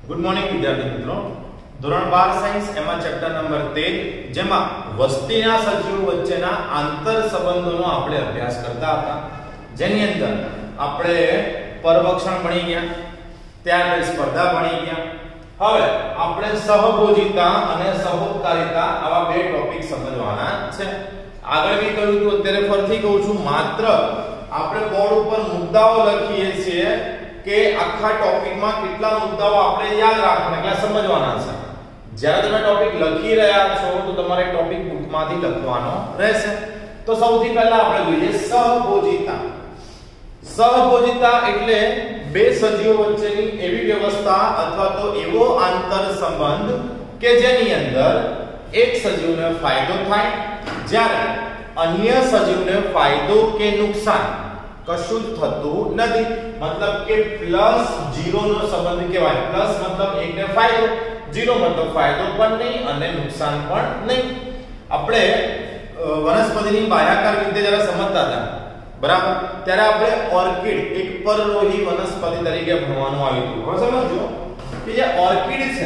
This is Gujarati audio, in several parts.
ગુડ મોર્નિંગ વિદ્યાર્થી મિત્રો, ધોરણ 12 સાયન્સ એમાં ચેપ્ટર નંબર 13 જેમાં વસ્તીના સજીવો વચ્ચેના આંતર સંબંધોનો આપણે અભ્યાસ કરતા હતા, જેની અંદર આપણે પરભક્ષણ ભણી ગયા, ત્યારબાદ સ્પર્ધા ભણી ગયા. હવે આપણે સહભોજિતા અને સહોપકારિતા આવા બે ટોપિક સમજવાના છે. આગળ બી કહ્યું હતું, અત્યારે ફરીથી કહું છું, માત્ર આપણે બોર્ડ ઉપર મુદ્દાઓ લખીએ છીએ કે આખા ટોપિકમાં કેટલા મુદ્દાઓ આપણે યાદ રાખવાના, કેટલા સમજવાના છે. જ્યારે તમે ટોપિક લખી રહ્યા છો તો તમારે ટોપિક બુકમાંથી લખવાનો રહેશે. તો સૌથી પહેલા આપણે જોઈએ સહભોજિતા. સહભોજિતા એટલે બે સજીવો વચ્ચેની એવી વ્યવસ્થા અથવા તો એવો આંતર સંબંધ કે જેની અંદર એક સજીવને ફાયદો થાય જ્યારે અન્ય સજીવને ફાયદો કે નુકસાન કશું જ થતું નથી. મતલબ કે પ્લસ 0 નો સંબંધ કહેવાય. પ્લસ મતલબ એકને ફાયદો, 0 મતલબ ફાયદો પણ નહીં અને નુકસાન પણ નહીં. આપણે વનસ્પતિની બાહ્યાકાર વિદ્યા જ્યારે સમજતા હતા બરાબર, ત્યારે આપણે ઓર્કિડ એક પરરોહી વનસ્પતિ તરીકે ભણવાનું આવ્યું હતું. હવે સમજો કે જે ઓર્કિડ છે,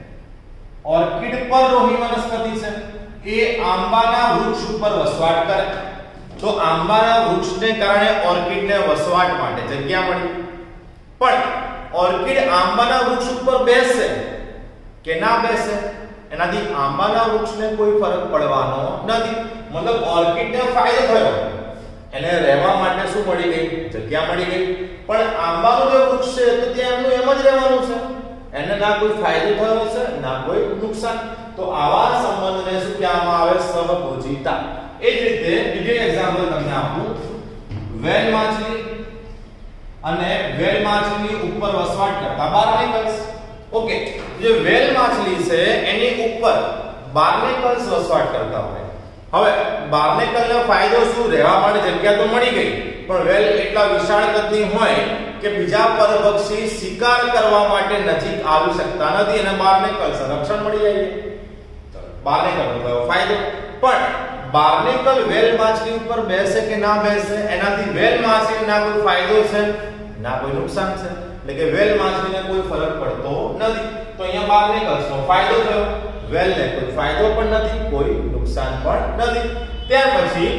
ઓર્કિડ પરરોહી વનસ્પતિ છે, એ આંબાના વૃક્ષ ઉપર વસવાટ કરે. તો આંબાના વૃક્ષને કારણે ઓર્કિડને વસવાટ માટે જગ્યા મળી. પણ ઓર્કિડ આંબાના વૃક્ષ ઉપર બેસે કે ના બેસે, એનાથી આંબાના વૃક્ષને કોઈ ફરક પડવાનો નથી. મતલબ ઓર્કિડને ફાયદો થયો, એને રહેવા માટે શું મળી ગઈ? જગ્યા મળી ગઈ. પણ આંબાનું જે વૃક્ષ છે તો ત્યાં એમનું એમ જ રહેવાનું છે, એને ના કોઈ ફાયદો થયો છે ના કોઈ નુકસાન. તો આવા સંબંધને શું કહેવામાં આવે? સહભોજિતા. એ જ રીતે બીજું એક્ઝામ્પલ તમને આપું. વેલ માછલી અને વેલ માછલીની ઉપર વસવાટ કરતા બાર્નેકલ્સ. ઓકે, જે વેલ માછલી છે એની ઉપર બાર્નેકલ્સ વસવાટ કરતા હોય. હવે બાર્નેકલનો ફાયદો શું? રહેવા માટે જગ્યા તો મળી ગઈ, પણ વેલ એટલા વિશાળ કદની હોય કે બીજા પરભક્ષી શિકાર કરવા માટે નજીક આવી શકતા નથી, અને બાર્નેકલ સંરક્ષણ મળી જાય. બાર્નેકલનો ફાયદો. પણ બાર્નેકલ વેલ માછલી ઉપર બેસે કે ના બેસે, એનાથી વેલ માછલીને ના કોઈ ફાયદો છે ના કોઈ નુકસાન છે. એટલે કે વેલ માછલીને કોઈ ફરક પડતો નથી. તો અહીંયા બાર્નેકલ્સનો ફાયદો થયો, વેલને કોઈ ફાયદો પણ નથી, કોઈ નુકસાન પણ નથી. ત્યાર પછી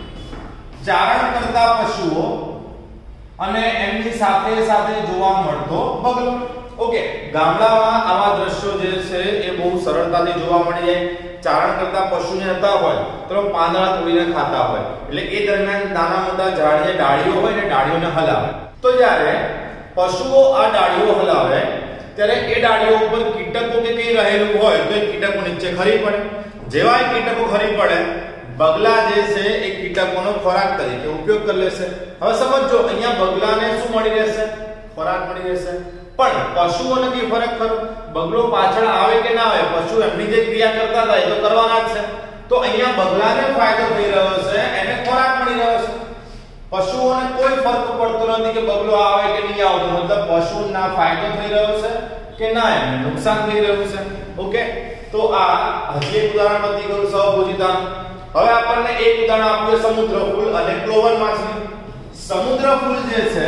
ચારણ કરતા પશુઓ અને એમની સાથે સાથે જોવા મળતો બગલો. ઓકે, ગામડામાં આવા દ્રશ્યો જે છે એ બહુ સરળતાથી જોવા મળી જાય. ચારણ કરતા પશુ જે હતા હોય તો પાંદડા તોડીને ખાતા હોય, એટલે એ દરમિયાન નાના મોટા ઝાડની ડાળીઓ હોય ને ડાળીઓને હલાવે. તો જ્યારે પશુઓ આ ડાળીઓ હલાવે ત્યારે એ ડાળીઓ ઉપર કીટકો કે કઈ રહેલું હોય તો એ કીટકો નીચે ખરી પડે. જેવા એ કીટકો ખરી પડે, બગલા જે છે એ કીટકોનો ખોરાક તરીકે ઉપયોગ કરી લેશે. હવે સમજો, અહીંયા બગલાને શું મળી રહેશે? ખોરાક મળી રહેશે. પણ પશુઓને કઈ ફરક ખરો? બગલો પાછળ આવે કે ના આવે, પશુ એમની જે ક્રિયા કરતા હતા એ તો કરવાના જ છે. તો અહીંયા બગલાને ફાયદો થઈ રહ્યો છે, એને ખોરાક મળી રહ્યો છે. પશુઓને કોઈ ફરક પડતો નથી કે બગલો આવે કે નહીં આવતો. મતલબ પશુના ફાયદો થઈ રહ્યો છે કે ના એમને નુકસાન થઈ રહ્યું છે. ઓકે, તો આ હજી એક ઉદાહરણ બતાવી ગયું સહભોજિતા. હવે આપણને એક ઉદાહરણ આપ્યું સમુદ્ર ફૂલ અને ક્લોવર માછલી. સમુદ્ર ફૂલ જે છે,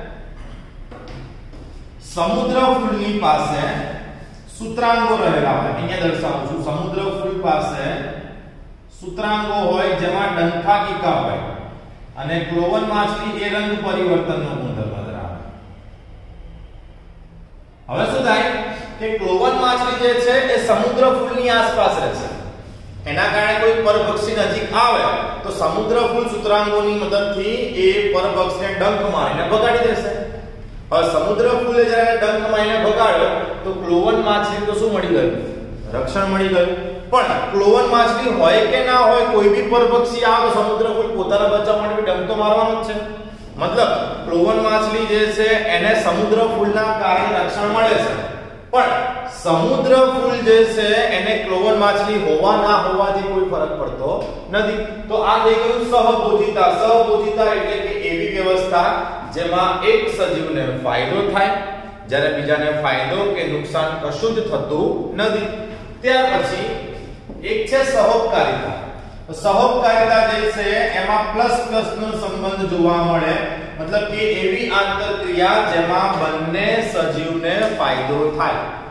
સમુદ્ર ફૂલની પાસે સૂત્રાંગો રહેલા હોય. અહીંયા દર્શાવું છું. સમુદ્ર ફૂલ પાસે સૂત્રાંગો હોય જેમાં ડંખા કીકા હોય, અને ક્લોવર માછલી એ રંગ પરિવર્તનનો ગુણધર્મ ધરાવે. હવે શું થાય કે ક્લોવર માછલી જે છે એ સમુદ્ર ફૂલની આસપાસ રહે છે. એના કારણે કોઈ પરભક્ષી નજીક આવે તો સમુદ્ર ફૂલ સૂત્રાંગોની મદદથી એ પરભક્ષીને ડંખ મારીને ભગાડી દેશે. હવે સમુદ્ર ફૂલે જ્યારે ડંખ મારીને ભગાડ્યો તો ક્લોવર માછલી તો શું મળી ગયું? રક્ષણ મળી ગયું. પણ ક્લોવર માછલી હોય કે ના હોય, કોઈ બી પરભક્ષી આવે તો સમુદ્ર ફૂલ પોતાના બચાવ માટે ડંખ તો મારવાનો જ છે. મતલબ ક્લોવર માછલી જે છે એને સમુદ્ર ફૂલના કારણે રક્ષણ મળે છે, પણ સમુદ્ર ફૂલ જે છે એને ક્લોવર માછલી હોવા ના હોવાથી કોઈ ફરક પડતો નથી. તો આ થઈ ગયું સહભોજિતા. સહભોજિતા એટલે કે એવી વ્યવસ્થા જેમાં એક સજીવને ફાયદો થાય જ્યારે બીજાને ફાયદો કે નુકસાન કશું જ થતું નથી. ત્યાર પછી એક છે સહોપકારિતા. સહોપકારિતા જે છે એમાં પ્લસ પ્લસ નો સંબંધ જોવા મળે. मतलब कि एवी आंतरक्रिया जेमा बन्ने सजीवने फायदो थाय।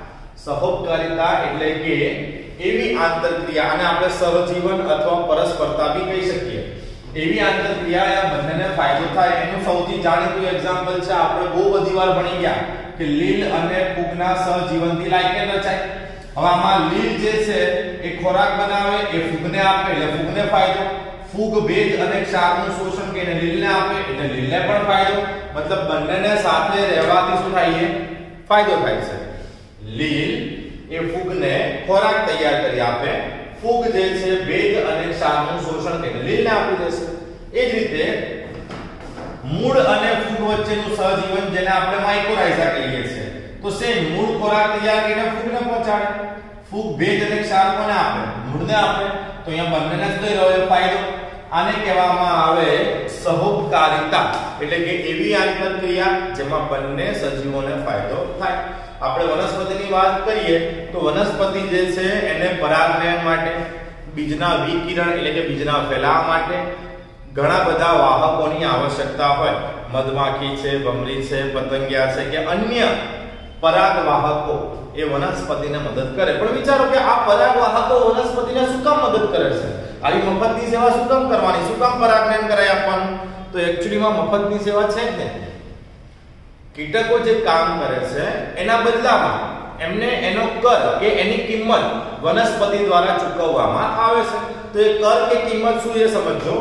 સહોપકારિતા એટલે કે એવી આંતરક્રિયા, અને આપણે સહજીવન અથવા પરસ્પરતા બી કહી શકીએ. એવી આંતરક્રિયા આ બંનેને ફાયદો થાય એનું સૌથી જાણીતું એક્ઝામ્પલ છે, આપણે બહુ બધી વાર ભણી ગયા કે લીલ અને ફૂગના સહજીવનથી લાયકેન રચાય. હવે આમાં લીલ જે છે એ ખોરાક બનાવે, એ ફૂગને આપે એટલે ફૂગને ફાયદો. ફૂગ ભેજ અને ક્ષારનું શોષણ કરીને લીલને આપે એટલે લીલને પણ ફાયદો. મતલબ બંનેને સાથે રહેવાથી શું થાય છે? ફાયદો થાય છે. લીલ એ ફૂગને ખોરાક તૈયાર કરી આપે, ફૂગ જે છે ભેજ અને ક્ષારનું શોષણ કરીને લીલને આપી દેશે. એ જ રીતે મૂળ અને ફૂગ વચ્ચેનું સહજીવન જેને આપણે માઇકોરાઇઝા કહીએ છીએ, તો સેમ મૂળ ખોરાક તૈયાર કરીને ફૂગને પહોંચાડે. ફૂગ ભેજ અને ક્ષાર કોને આપે? મૂળને આપે. તો અહીંયા બંનેને જ થઈ રહ્યો ફાયદો. આને કહેવામાં આવે સહોપકારિતા, એટલે કે એવી આંતરક્રિયા જેમાં બંને સજીવોને ફાયદો થાય. આપણે વનસ્પતિની વાત કરીએ તો વનસ્પતિ જે છે એને પરાગનયન માટે, બીજના વિકિરણ એટલે કે બીજના ફેલાવા માટે ઘણા બધા વાહકોની આવશ્યકતા હોય. મધમાખી છે, ભમરી છે, પતંગિયા છે કે અન્ય પરાગવાહકો એ વનસ્પતિને મદદ કરે. પણ વિચારો કે આ પરાગવાહકો વનસ્પતિને શું કામ મદદ કરે છે? આવી મફતની સેવા શું કામ કરવાની? શું કામ પરાગનયન કરાય આપવાનું? તો એક્ચ્યુઅલીમાં મફતની સેવા છે જ ને. કીટકો જે કામ કરે છે એના બદલામાં એમને એનો કર કે એની કિંમત વનસ્પતિ દ્વારા ચૂકવવામાં આવે છે. તો એ કર કે કિંમત શું એ સમજો.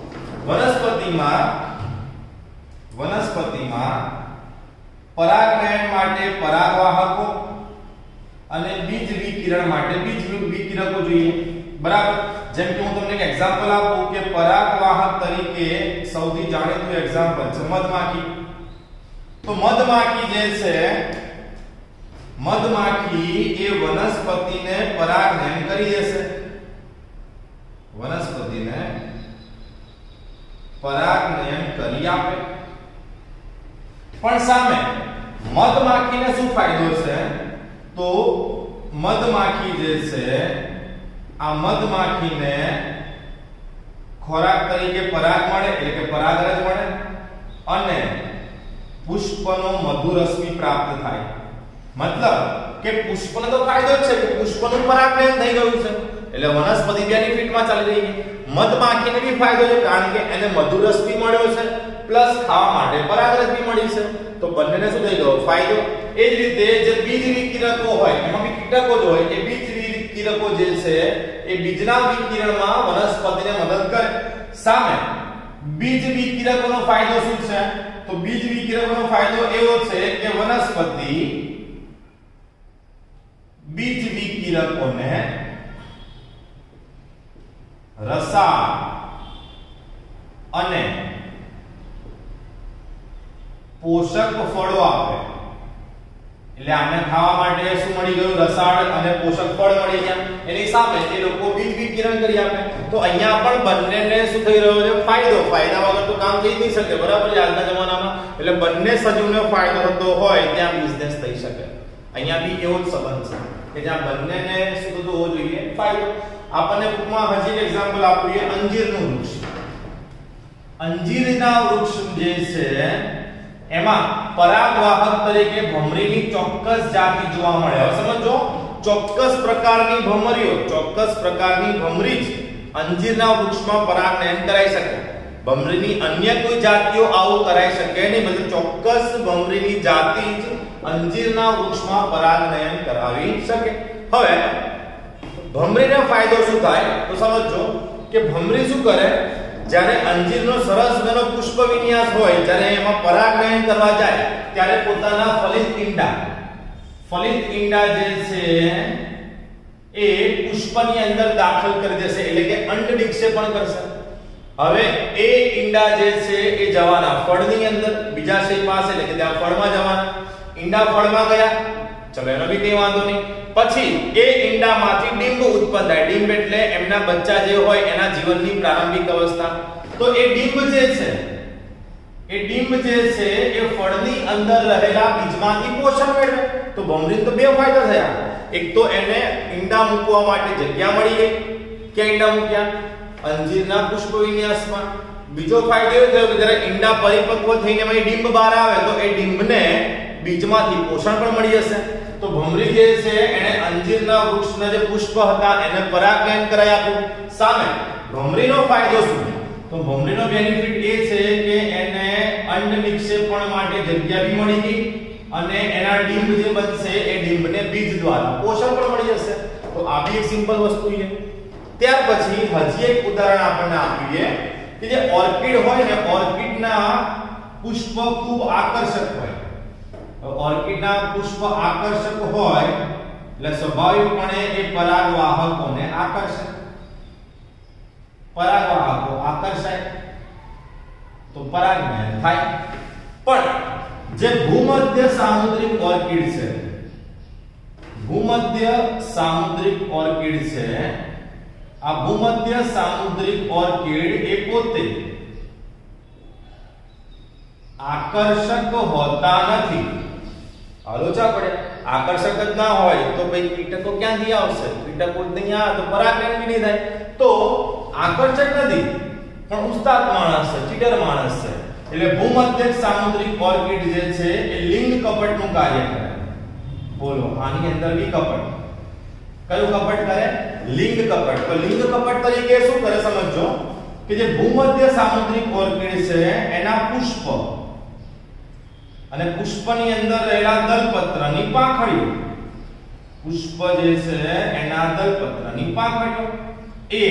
વનસ્પતિમાં પરાગનયન માટે પરાગવાહકો અને બીજ વિકિરણ માટે બીજ વિકિરકો જોઈએ. બરાબર. જેમ કે હું તમને એક એક્ઝામ્પલ આપું કે પરાગવાહક તરીકે સૌથી જાણીતું એક્ઝામ્પલ છે મધમાખી. તો મધમાખી જે છે, મધમાખી એ વનસ્પતિને પરાગનયન કરી દેશે. વનસ્પતિને પરાગનયન કરી આપે. પણ સામે મધમાખીને શું ફાયદો છે? તો મધમાખી જે છે, આ મધમાખીને ખોરાક તરીકે પરાગ મળે એટલે કે પરાગરજ મળે, અને પુષ્પનો મધુરશ્મિ પ્રાપ્ત થાય. મતલબ કે પુષ્પનો તો ફાયદો જ છે કે પુષ્પનું પરાગનયન થઈ ગયું છે એટલે વનસ્પતિ બેનિફિટમાં ચાલી રહી છે. મધમાખીને બી ફાયદો છે કારણ કે એને મધુરશ્મિ મળ્યો છે પ્લસ ખાવા માટે પરાગરજ બી મળી છે. તો બંનેને શું થઈ ગયો? ફાયદો. એ જ રીતે જે બીજ વિકિરકો હોય એમાં બી કીટકો જ હોય, એ બીજ વિકિરકો જે છે એ બીજના વિકિરણમાં વનસ્પતિને મદદ કરે. સામે બીજ વિકિરકોનો ફાયદો શું છે? તો બીજ વિકિરકોનો ફાયદો એવો છે કે વનસ્પતિ બીજ વિકિરકોને રસાળ અને પોષક ફળો આપે. એટલે આને ખાવા માટે શું મળી ગયું? રસાળ અને પોષક ફળ મળી ગયા. એની સામે એ લોકો બીજ વિકિરણ કરી આપે. તો અહીંયા પણ બંનેને શું થઈ રહ્યો છે? ફાયદો. ફાયદા વગર તો કામ થઈ જ નહીં શકે. બરાબર છે આજના જમાનામાં. એટલે બંને સજીવને ફાયદો થતો હોય ત્યાં બિઝનેસ થઈ શકે. અહીંયા બી એવો જ સંબંધ છે કે જ્યાં બંનેને શું થતું હોવો જોઈએ? ફાયદો. આપણને ટૂંકમાં હજી એક એક્ઝામ્પલ આપીએ અંજીરનું વૃક્ષ. અંજીરના વૃક્ષ જે છે એમાં પરાગવાહક તરીકે ભમરીની ચોક્કસ જાતિ જોવા મળે. હવે સમજો, ચોક્કસ પ્રકારની ભમરી જ અંજીરના વૃક્ષમાં પરાગનયન કરાઈ શકે. ભમરીની અન્ય કોઈ જાતિઓ આવું કરાઈ શકે નહીં. મતલબ ચોક્કસ ભમરીની જાતિ જ અંજીરના વૃક્ષમાં પરાગનયન કરાવી શકે. હવે ભમરીને ફાયદો શું થાય? તો સમજો કે ભમરી શું કરે? જ્યારે અંજીરનો સરસ મજાનો પુષ્પ વિન્યાસ હોય, જ્યારે એમાં પરાગનયન કરવા જાય ત્યારે પોતાના ફલિત ઈંડા જે છે એ પુષ્પની અંદર દાખલ કરી દેશે, એટલે કે અંડ નિક્ષેપણ કરશે. હવે એ ઈંડા જે છે એ જવાના ફળની અંદર, બીજાશય પાસે, એટલે કે ત્યાં ફળમાં જવાના. ઈંડા ફળમાં ગયા, ચલો એનો બી કઈ વાંધો નહીં. પછી એ ઈંડામાંથી ડીંબ ઉત્પન્ન થાય. ડીંબ એટલે એમના બચ્ચા જે હોય એના જીવનની પ્રારંભિક અવસ્થા. તો એ ડીંબ જે છે એ ફળની અંદર રહેલા બીજમાંથી પોષણ મેળવે. તો ભમરીને તો બે ફાયદા થયા. એક તો એને ઈંડા મૂકવા માટે જગ્યા મળી ગઈ. ક્યાં ઈંડા મૂક્યા? અંજીરના પુષ્પ વિન્યાસમાં. બીજો ફાયદો એ થયો કે જ્યારે ઈંડા પરિપક્વ થઈને એમાં ડીંબ બહાર આવે તો એ ડીંબને બીજમાંથી પોષણ પણ મળી જશે. તો ભમરી જે છે એને અંજીરના વૃક્ષના જે પુષ્પ હતા એને પરાગયન કરાવી આપ્યું. સામે ભમરીનો ફાયદો શું? તો ભમરીનો બેનિફિટ એ છે કે એને અંડ નિક્ષેપણ માટે જગ્યા બી મળી ગઈ અને એના ડિંબ જે બનશે એ ડિંબને બીજ દ્વારા પોષણ પણ મળી જશે. તો આ બી એક સિમ્પલ વસ્તુ છે. ત્યાર પછી હજી એક ઉદાહરણ આપણને આપીએ કે જે ઓર્કિડ હોય ને, ઓર્કિડના પુષ્પ ખૂબ આકર્ષક હોય. ઓર્કિડના પુષ્પ આકર્ષક હોય એટલે સ્વાભાવિકપણે એ પરાગવાહકોને આકર્ષે. પરાગવાહકો આકર્ષાય તો પરાગયન થાય. પણ જે ભૂમધ્ય સામુદ્રિક ઓર્કિડ છે, ભૂમધ્ય સામુદ્રિક ઓર્કિડ છે, આ ભૂમધ્ય સામુદ્રિક ઓર્કિડ એ પોતે આકર્ષક હોતા નથી. આલોચા પડે આકર્ષક જ ના હોય તો ભાઈ કીટકો ક્યાંથી આવશે? કીટકો નહીં આવે તો પરાગયન બી નહીં થાય. તો આકર્ષક નથી પણ ઉસ્તાદ માણસ છે, ચીટર માણસ છે. એટલે ભૂમધ્ય સામુદ્રિક ઓર્કિડ જે છે એ લિંગ કપટનું કાર્ય કરે. બોલો, આની અંદર બી કપટ. કયું કપટ કરે? લિંગ કપટ. તો લિંગ કપટ તરીકે શું કરે સમજો કે જે ભૂમધ્ય સામુદ્રિક ઓર્કિડ છે એના પુષ્પ અને પુષ્પની અંદર રહેલા દલપત્રની પાંખડીઓ, પુષ્પ જે છે એના દલપત્રની પાંખડીઓ એ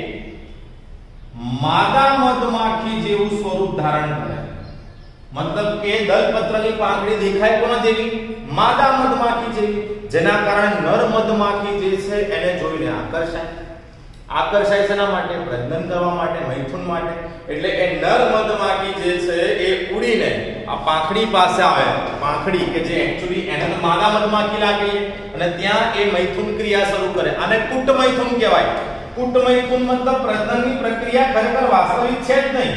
માદા મધમાખી જેવું સ્વરૂપ ધારણ કરે. મતલબ કે દલપત્રની પાંખડી દેખાય કોના જેવી? માદા મધમાખી જેવી. જેના કારણે નર મધમાખી જે છે એને જોઈને આકર્ષાય. આકર્ષાય શેના માટે? પ્રજનન કરવા માટે, મૈથુન માટે. એટલે એ નર મધમાખી જે છે એ ઉડીને આ પાંખડી પાસે આવે. પાંખડી કે જે એક્ચ્યુઅલી એને તો માદા મધમાખી લાગે અને ત્યાં એ મૈથુન ક્રિયા શરૂ કરે. આને કુટ મૈથુન કહેવાય. કુટ મૈથુન મતલબ પ્રજનનની પ્રક્રિયા ખરેખર વાસ્તવિક છે જ નહીં.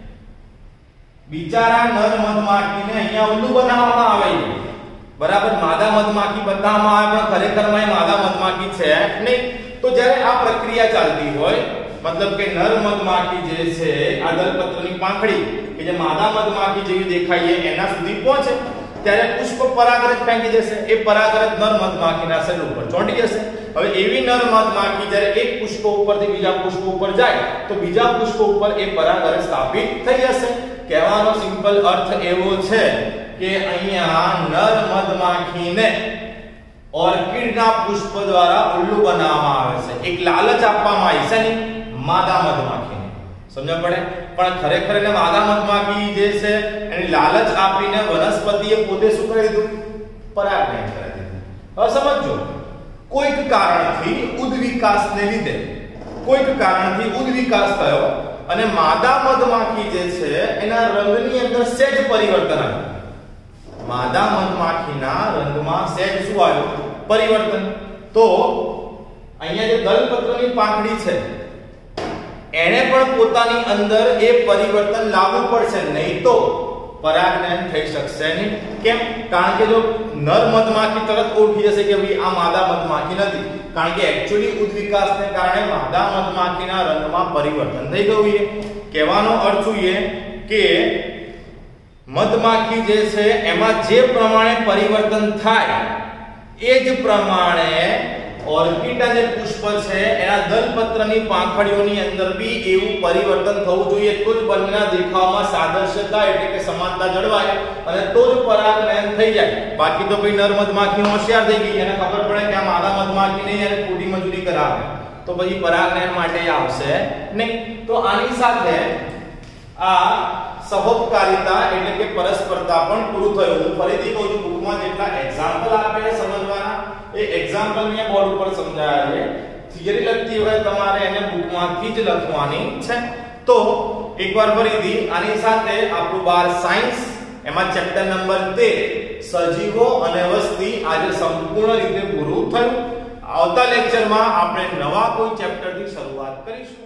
બિચારા નર મધમાખીને અહીંયા ઉલ્લુ બનાવવામાં આવે. બરાબર, માદા મધમાખી બતાવવામાં આવે પણ ખરેખરમાં એ માદા મધમાખી છે નહીં. તો જ્યારે આ પ્રક્રિયા ચાલતી હોય, મતલબ કે નર મધમાખી જે છે આ દલપત્રની પાંખડી કે જે માદા મધમાખી જેવી દેખાય એના સુધી પહોંચે ત્યારે પુષ્પ પરાગરજ ફેંકી દેશે. એ પરાગરજ નર મધમાખીના શરીર ઉપર ચોંટી જશે. હવે એવી નર મધમાખી જ્યારે એક પુષ્પ ઉપરથી બીજા પુષ્પ ઉપર જાય તો બીજા પુષ્પ ઉપર એ પરાગરજ સ્થાપિત થઈ જશે. કહેવાનો સિમ્પલ અર્થ એવો છે કે અહીંયા નર મધમાખીને ઓર્કિડના પુષ્પ દ્વારા ઉલ્લુ બનાવવામાં આવે છે. એક લાલચ આપવામાં આવી છે ને માદા મધમાખીને. સમજ પડે? પણ ખરેખર એને માદા મધમાખી જે છે એની લાલચ આપીને વનસ્પતિએ પોતે શું કરી દીધું? પરાગયન કરી દીધું. હવે સમજો, કોઈક કારણથી ઉદ્વિકાસને લીધે ઉદ્વિકાસ થયો અને માદા મધમાખી જે છે એના રંગની અંદર સહેજ પરિવર્તન આવ્યું. માદા મધમાખીના રંગમાં સહેજ શું આવ્યું? પરિવર્તન. તો અહીંયા જે દલપત્રની પાંખડી છે એને પણ પોતાની અંદર એ પરિવર્તન લાવવું પડશે, નહીં તો પરાગયન થઈ શકશે નહીં. કેમ? કારણ કે જો નર મધમાખી તરત ઓળખી જશે કે ભાઈ આ માદા મધમાખી નથી, કારણ કે એક્ચ્યુઅલી ઉદ્વિકાસને કારણે માદા મધમાખીના રંગમાં પરિવર્તન થઈ ગયું છે. કહેવાનો અર્થ એ કે મધમાખી જે છે એમાં જે પ્રમાણે પરિવર્તન થાય એ જ પ્રમાણે ઓર્કિડના જે પુષ્પ છે એના દલપત્રની પાંખડીઓની અંદર બી એવું પરિવર્તન થવું જોઈએ. તો જ બંનેના દેખાવમાં સાદૃશ્યતા એટલે કે સમાનતા જળવાય અને તો જ પરાગયન થઈ જાય. બાકી તો ભાઈ નર મધમાખી હોશિયાર થઈ ગઈ, એને ખબર પડે કે આ માદા મધમાખી નહીં, એને ખોટી મજૂરી કરાવે તો પછી પરાગયન માટે આવશે નહીં. તો આની સાથે આ સહોપકારિતા એટલે કે પરસ્પરતા પણ પૂરું થયું. હું ફરીથી કહું છું, બુકમાં જેટલા એક્ઝામ્પલ આપેલા સમજવાના એ એક્ઝામ્પલ મેં બોર્ડ ઉપર સમજાયા છે. થિયરી લખતી વખતે તમારે એને બુકમાંથી જ લખવાની છે. તો એકવાર ફરીથી આની સાથે આપણું 12 સાયન્સ એમાં ચેપ્ટર નંબર 13 સજીવો અને વસ્તી આજે સંપૂર્ણ રીતે પૂરું થયું. આવતા લેક્ચરમાં આપણે નવા કોઈ ચેપ્ટરથી શરૂઆત કરીશું.